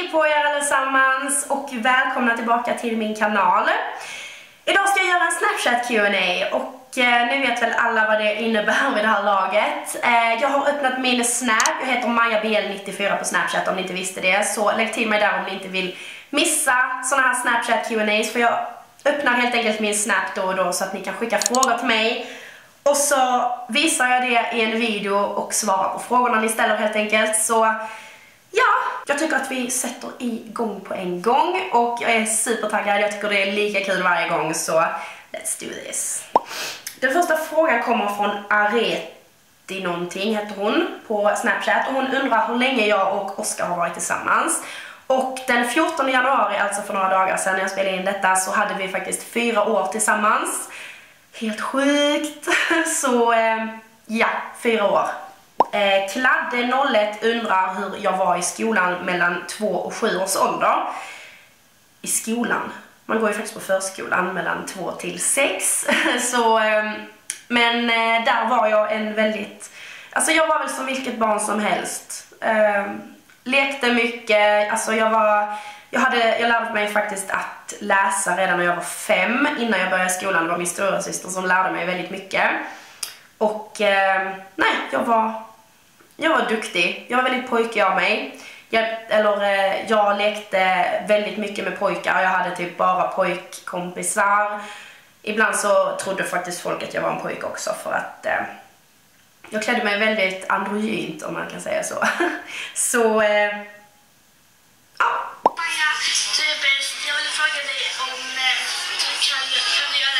Hej på er allesammans och välkomna tillbaka till min kanal. Idag ska jag göra en Snapchat Q&A och nu vet väl alla vad det innebär vid det här laget. Jag har öppnat min Snap, jag heter MajaBL94 på Snapchat om ni inte visste det. Så lägg till mig där om ni inte vill missa såna här Snapchat Q&As, för jag öppnar helt enkelt min Snap då och då så att ni kan skicka frågor till mig. Och så visar jag det i en video och svarar på frågorna ni ställer helt enkelt. Så ja, jag tycker att vi sätter igång på en gång och jag är supertaggad. Jag tycker det är lika kul varje gång, så let's do this. Den första frågan kommer från Areti någonting heter hon på Snapchat och hon undrar hur länge jag och Oskar har varit tillsammans. Och den 14 januari, alltså för några dagar sedan när jag spelade in detta, så hade vi faktiskt 4 år tillsammans. Helt sjukt. Så ja, 4 år. Kladde01 undrar hur jag var i skolan mellan 2 och 7 års ålder. I skolan? Man går ju faktiskt på förskolan mellan 2 till 6. Så, men där var jag en väldigt... Alltså jag var väl som vilket barn som helst. Lekte mycket. Alltså jag lärde mig faktiskt att läsa redan när jag var 5. Innan jag började skolan. Det var min stora syster som lärde mig väldigt mycket. Och nej, jag var duktig. Jag var väldigt pojkig av mig. Jag lekte väldigt mycket med pojkar. Jag hade typ bara pojkkompisar. Ibland så trodde faktiskt folk att jag var en pojk också, för att jag klädde mig väldigt androgynt, om man kan säga så. Så ja. Maja, du är bäst. Jag vill fråga dig om du kan göra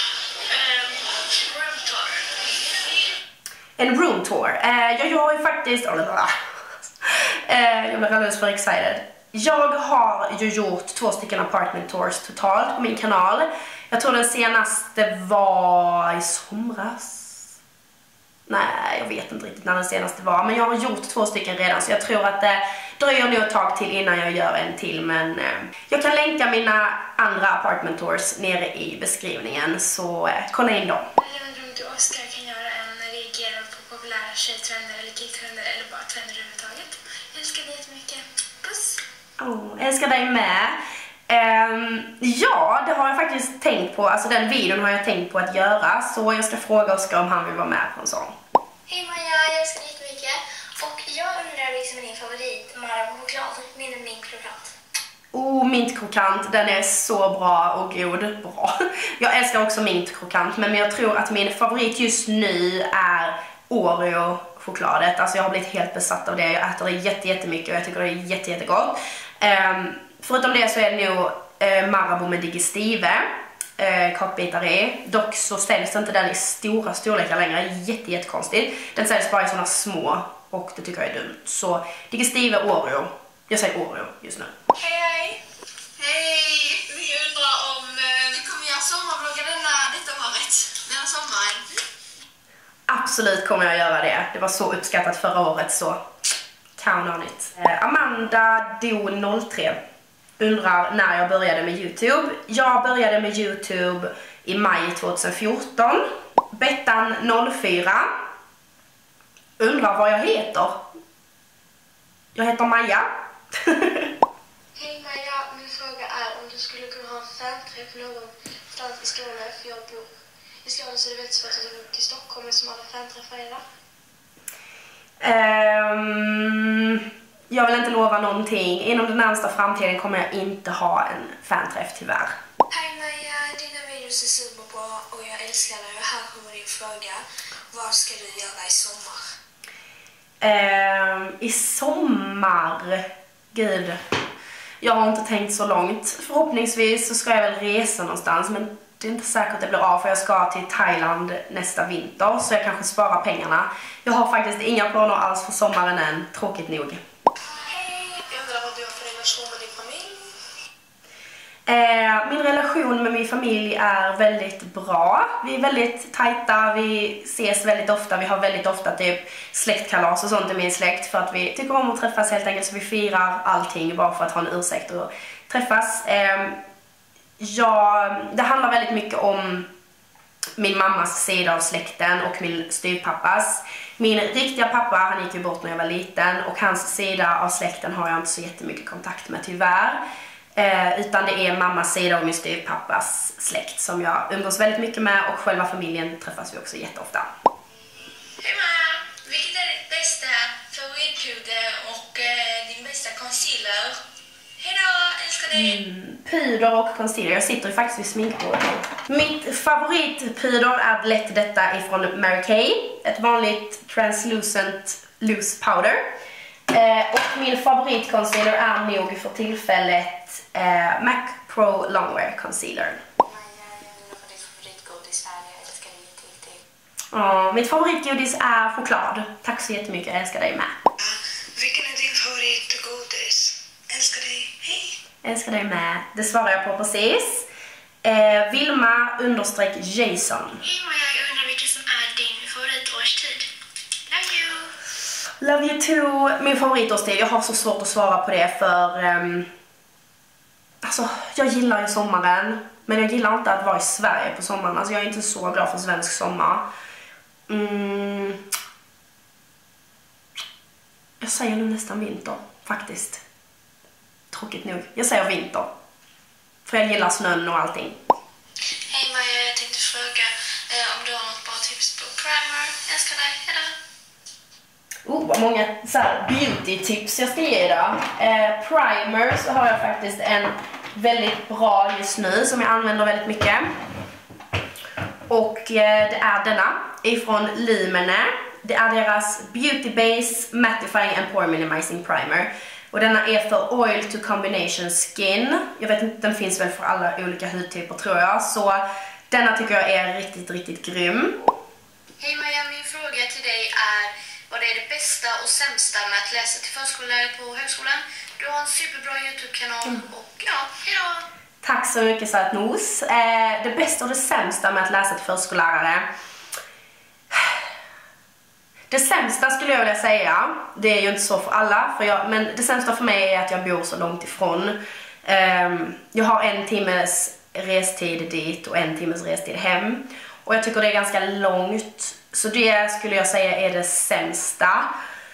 en room tour. En room tour? Jag har ju faktiskt... jag blir alldeles för excited. Jag har ju gjort 2 stycken apartment tours totalt på min kanal. Jag tror den senaste var i somras. Nej, jag vet inte riktigt när den senaste var. Men jag har gjort 2 stycken redan, så jag tror att det dröjer nog ett tag till innan jag gör en till. Men jag kan länka mina andra apartment tours nere i beskrivningen, så kolla in dem. Jag undrar om du och Oskar kan göra en reagera på populära tjejtrender eller killtrender eller bara trender överhuvudtaget. Jag älskar dig jättemycket. Puss! Älskar dig med. Ja, det har jag faktiskt tänkt på. Alltså den videon har jag tänkt på att göra. Så jag ska fråga Oskar om han vill vara med på en sån. Hej Maja, jag älskar dig jättemycket. Och jag undrar liksom din favorit Marabou-choklad. Min är mintkrokant. Mintkrokant, den är så bra och god. Bra. Jag älskar också mintkrokant, men jag tror att min favorit just nu är Oreo-chokladet. Alltså jag har blivit helt besatt av det. Jag äter det jättemycket och jag tycker det är jättegott. Förutom det så är det nog Marabou med digestive kakbitar i. Dock så säljs inte den i stora storlekar längre. Jättekonstigt. Den säljs bara i sådana små och det tycker jag är dumt. Så digestive Oreo. Jag säger Oreo just nu. Hej! Hej! Vi undrar om du kommer göra sommarvloggar detta året. Den sommaren. Absolut kommer jag göra det. Det var så uppskattat förra året, så count on it. Amanda Do03 undrar när jag började med YouTube. Jag började med YouTube i maj 2014. Bettan04 undrar vad jag heter. Jag heter Maja. Hej Maja, min fråga är om du skulle kunna ha en fanträff någonstans i Skåne, för jag bor i Skåne så är det väldigt svårt att gå till Stockholm som alla fanträffar är där. Jag vill inte lova någonting. Inom den närmsta framtiden kommer jag inte ha en fanträff tyvärr. Hej Maja, dina videos är superbra och jag älskar dig. Och här kommer din fråga. Vad ska du göra i sommar? I sommar? Gud. Jag har inte tänkt så långt. Förhoppningsvis så ska jag väl resa någonstans, men det är inte säkert att det blir av, för jag ska till Thailand nästa vinter, så jag kanske sparar pengarna. Jag har faktiskt inga planer alls för sommaren än, tråkigt nog. Hej, jag undrar vad du har för relation med din familj? Min relation med min familj är väldigt bra. Vi är väldigt tajta, vi ses väldigt ofta. Vi har väldigt ofta typ släktkalas och sånt i min släkt, för att vi tycker om att träffas helt enkelt, så vi firar allting bara för att ha en ursäkt att träffas. Det handlar väldigt mycket om min mammas sida av släkten och min styvpappas. Min riktiga pappa, han gick ju bort när jag var liten, och hans sida av släkten har jag inte så jättemycket kontakt med tyvärr. Utan det är mammas sida och min styvpappas släkt som jag umgås väldigt mycket med, och själva familjen träffas vi också jätteofta. Hej Maja! Vilket är ditt bästa favoritpuder och din bästa concealer? Hej då! Älskar dig! Puder och concealer. Jag sitter ju faktiskt vid sminkbordet. Mitt favoritpuder är lätt detta ifrån Mary Kay. Ett vanligt translucent loose powder. Och min favoritconcealer är nog för tillfället MAC Pro Longwear Concealer. Mitt favoritgodis är choklad. Tack så jättemycket, jag älskar dig med. Vilken är din favoritgodis? Älskar dig, hej! Älskar dig med. Det svarar jag på precis. Vilma_Jason. Hej Maja, jag undrar vilken som är din favoritårstid. Love you! Love you too. Min favoritårstid, jag har så svårt att svara på det för... alltså, jag gillar ju sommaren. Men jag gillar inte att vara i Sverige på sommaren. Alltså, jag är inte så glad för svensk sommar. Jag säger nu nästan vinter, faktiskt. Tråkigt nog. Jag säger vinter. För jag gillar snön och allting. Hej Maja, jag tänkte fråga om du har något bra tips på primer. Jag älskar dig, hejdå! Vad många så här beauty-tips jag ska ge idag. Primer så har jag faktiskt en väldigt bra just nu som jag använder väldigt mycket. Och det är denna ifrån Lumene. Det är deras Beauty Base Mattifying and Pore Minimizing Primer. Och denna är för Oil to Combination Skin. Jag vet inte, den finns väl för alla olika hudtyper tror jag. Så denna tycker jag är riktigt, riktigt grym. Hej Maja, min fråga till dig är: vad är det bästa och sämsta med att läsa till förskollärare på högskolan? Du har en superbra YouTube-kanal och ja, hejdå! Tack så mycket sötnos. Det bästa och det sämsta med att läsa till förskollärare. Det sämsta skulle jag vilja säga, det är ju inte så för alla, men det sämsta för mig är att jag bor så långt ifrån. Jag har 1 timmes restid dit och 1 timmes restid hem. Och jag tycker det är ganska långt. Så det skulle jag säga är det sämsta.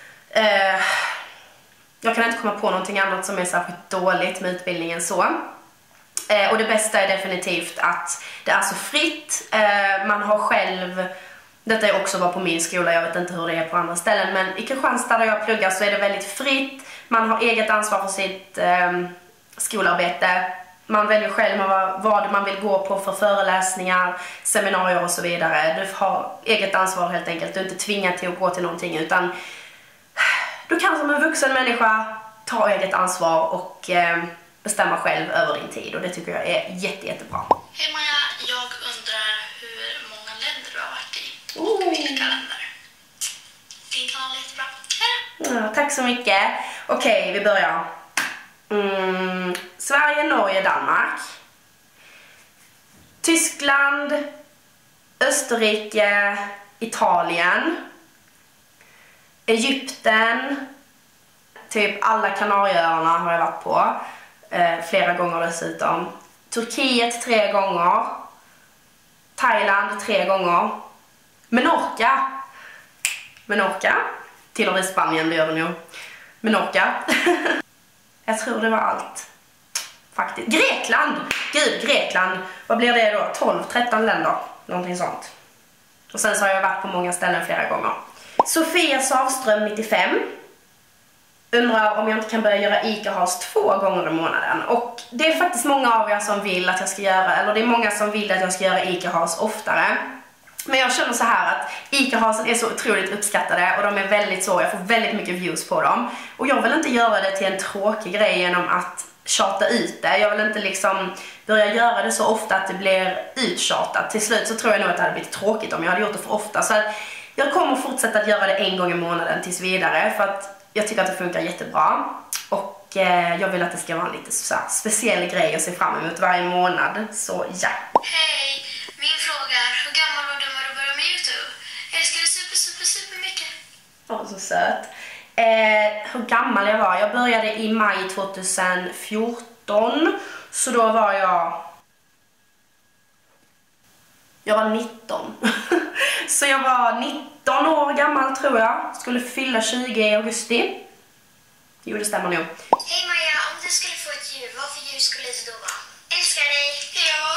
Jag kan inte komma på någonting annat som är särskilt dåligt med utbildningen så. Och det bästa är definitivt att det är så fritt. Man har själv... Detta är också bara på min skola, jag vet inte hur det är på andra ställen. Men i Kristianstad där jag pluggar så är det väldigt fritt. Man har eget ansvar för sitt skolarbete. Man väljer själv vad man vill gå på för föreläsningar, seminarier och så vidare. Du har eget ansvar helt enkelt. Du är inte tvingad till att gå till någonting utan du kan som en vuxen människa ta eget ansvar och bestämma själv över din tid. Och det tycker jag är jättebra. Hej Maja, jag undrar hur många länder du har varit i och vilka länder. Din kanal är jättebra. Hej! Ja, tack så mycket. Okej, vi börjar. Sverige, Norge, Danmark. Tyskland, Österrike, Italien. Egypten. Typ alla Kanarieöarna har jag varit på. Flera gånger dessutom. Turkiet 3 gånger. Thailand 3 gånger. Menorca. Tillhör i Spanien, det gör det nog. Menorca. Jag tror det var allt. Faktiskt. Grekland! Gud, Grekland. Vad blir det då? 12-13 länder. Någonting sånt. Och sen så har jag varit på många ställen flera gånger. Sofia Savström 95. Undrar om jag inte kan börja göra ICA-has 2 gånger i månaden. Och det är faktiskt många av er som vill att jag ska göra, eller det är många som vill att jag ska göra ICA-has oftare. Men jag känner så här att ICA-hasen är så otroligt uppskattade och de är väldigt så, jag får väldigt mycket views på dem. Och jag vill inte göra det till en tråkig grej genom att tjata ut det. Jag vill inte liksom börja göra det så ofta att det blir uttjatat. Till slut så tror jag nog att det hade blivit tråkigt om jag hade gjort det för ofta. Så att jag kommer fortsätta att göra det 1 gång i månaden tills vidare för att jag tycker att det funkar jättebra. Och jag vill att det ska vara en lite så här speciell grej att se fram emot varje månad. Så ja. Hej! Min fråga är, hur gammal var du när du började med YouTube? Jag älskar dig super mycket. Åh, så söt. Hur gammal jag var? Jag började i maj 2014. Så då var jag Jag var 19. Så jag var 19 år gammal tror jag. Skulle fylla 20 i augusti. Jo, det stämmer nog. Hej Maja, om du skulle få ett djur, vad för djur skulle det då vara? Älskar dig. Ja.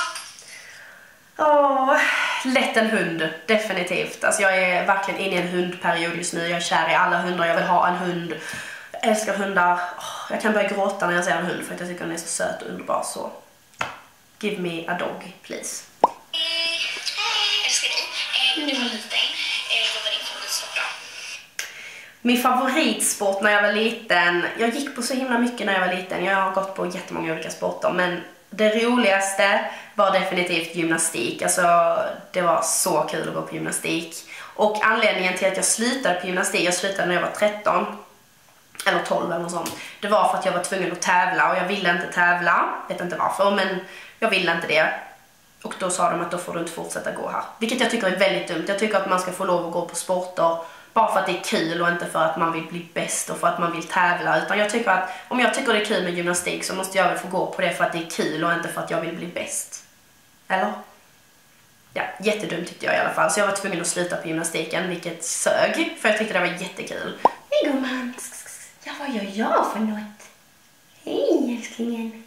Lätt en hund, definitivt. Alltså jag är verkligen inne i en hundperiod just nu. Jag är kär i alla hundar, jag vill ha en hund. Jag älskar hundar. Jag kan börja gråta när jag ser en hund för att jag tycker den är så söt och underbar. Så give me a dog, please. Älskar dig. När du var liten, vad var din favoritsport då? Min favoritsport när jag var liten, jag gick på så himla mycket när jag var liten. Jag har gått på jättemånga olika sporter, men det roligaste var definitivt gymnastik. Alltså det var så kul att gå på gymnastik. Och anledningen till att jag slutade på gymnastik, jag slutade när jag var 13 eller 12 eller något sånt. Det var för att jag var tvungen att tävla och jag ville inte tävla. Vet inte varför, men jag ville inte det. Och då sa de att då får du inte fortsätta gå här. Vilket jag tycker är väldigt dumt. Jag tycker att man ska få lov att gå på sporter bara för att det är kul och inte för att man vill bli bäst och för att man vill tävla. Utan jag tycker att om jag tycker det är kul med gymnastik så måste jag väl få gå på det för att det är kul och inte för att jag vill bli bäst. Eller? Ja, jättedumt tyckte jag i alla fall. Så jag var tvungen att sluta på gymnastiken, vilket sög. För jag tyckte det var jättekul. Hej gumman! Ja, vad gör jag för något? Hej älsklingen!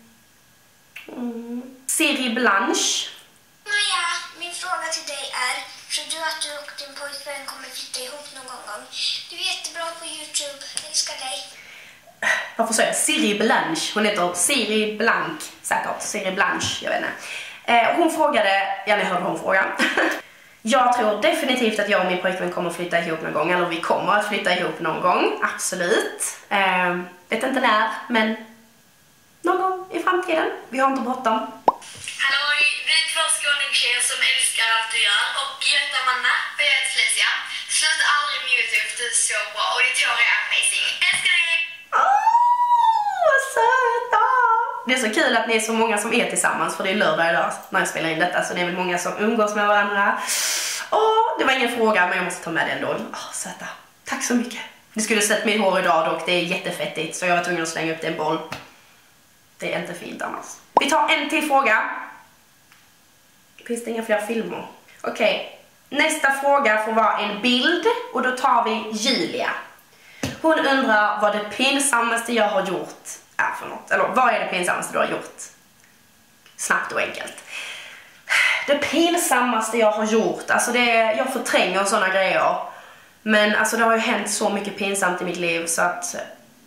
Siri Blanche. Maja, min fråga till dig är, tror du att du och din pojkvän kommer flytta ihop någon gång? Du är jättebra på YouTube, älskar dig. Varför säger jag Siri Blanche? Hon heter Siri Blank, säkert. Siri Blanche, jag vet inte. Hon frågade, ja ni hörde hon fråga. Jag tror definitivt att jag och min pojkvän kommer att flytta ihop någon gång. Eller vi kommer att flytta ihop någon gång, absolut. Vet inte när, men någon gång i framtiden. Vi har inte bråttom. Halloj, vi är två skåningstjejer som älskar allt du gör. Och jag heter Amanda och jag heter Felicia. Sluta aldrig med YouTube, du är så bra och ditt hår är amazing. Älskar dig! Vad söta! Det är så kul att ni är så många som är tillsammans, för det är lördag idag när jag spelar in detta, så det är väl många som umgås med varandra. Det var ingen fråga, men jag måste ta med det ändå. Söta. Tack så mycket. Ni skulle sett mitt hår idag dock, det är jättefettigt, så jag var tvungen att slänga upp det i en boll. Det är inte fint annars. Vi tar en till fråga. Finns det inga fler filmer? Okej. Nästa fråga får vara en bild, och då tar vi Julia. Hon undrar vad det pinsammaste jag har gjort är för något. Eller vad är det pinsammaste du har gjort? Snabbt och enkelt. Det pinsammaste jag har gjort, alltså jag förtränger sådana grejer. Men alltså det har ju hänt så mycket pinsamt i mitt liv så att...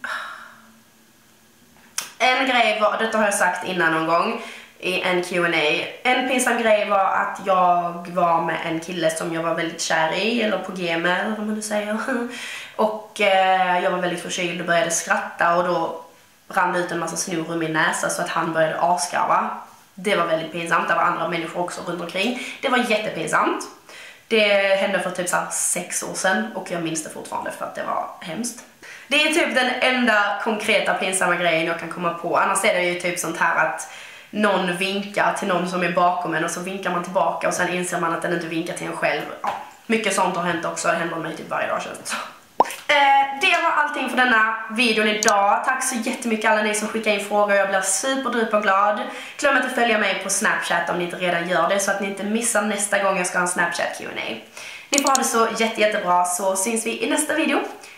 En grej var, detta har jag sagt innan någon gång i en Q&A. En pinsam grej var att jag var med en kille som jag var väldigt kär i, eller på G med, eller vad man nu säger. Och jag var väldigt förkyld och började skratta, och då rann det ut en massa snor ur min näsa så att han började askarva. Det var väldigt pinsamt, det var andra människor också runt omkring. Det var jättepinsamt. Det hände för typ 6 år sedan och jag minns det fortfarande för att det var hemskt. Det är typ den enda konkreta pinsamma grejen jag kan komma på. Annars är det ju typ sånt här att någon vinkar till någon som är bakom en och så vinkar man tillbaka och sen inser man att den inte vinkar till en själv. Ja, mycket sånt har hänt också, det händer mig typ varje dag känns det. Det var allting för denna videon idag. Tack så jättemycket alla ni som skickar in frågor. Jag blir superduper glad. Glöm inte att följa mig på Snapchat om ni inte redan gör det, så att ni inte missar nästa gång jag ska ha en Snapchat Q&A. Ni får ha det så jättebra, så syns vi i nästa video.